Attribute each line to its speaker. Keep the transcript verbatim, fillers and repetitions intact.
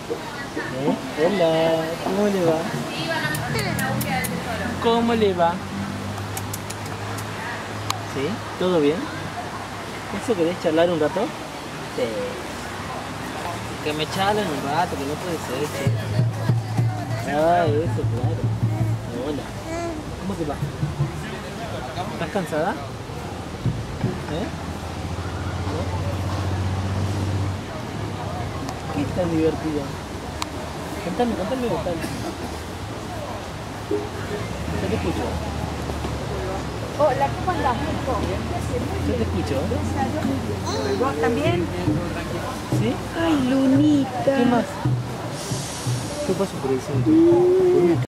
Speaker 1: ¿Eh? Hola, ¿cómo le va? ¿Cómo le va? ¿Sí? ¿Todo bien? ¿Eso querés charlar un rato? Sí. Que me charlen un rato, que no puede ser, che. Ah, eso, claro. Hola. ¿Cómo te va? ¿Estás cansada? ¿Eh? ¿No? ¿Qué es tan divertido? Contame, contame, contame. Yo te escucho.
Speaker 2: Hola, ¿cómo andás, Nico?
Speaker 1: Yo te escucho.
Speaker 2: ¿Vos también?
Speaker 1: ¿Sí?
Speaker 2: Ay, Lunita.
Speaker 1: ¿Qué más? ¿Qué pasó por el centro?